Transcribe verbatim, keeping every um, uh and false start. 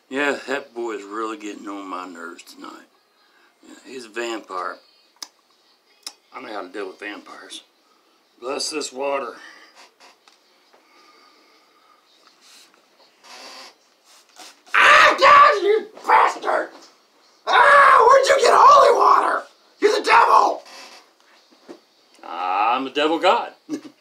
Yeah, that boy is really getting on my nerves tonight. Yeah, he's a vampire. I know how to deal with vampires. Bless this water. Ah, God, you bastard! Ah, where'd you get holy water? You're the devil! I'm the devil god.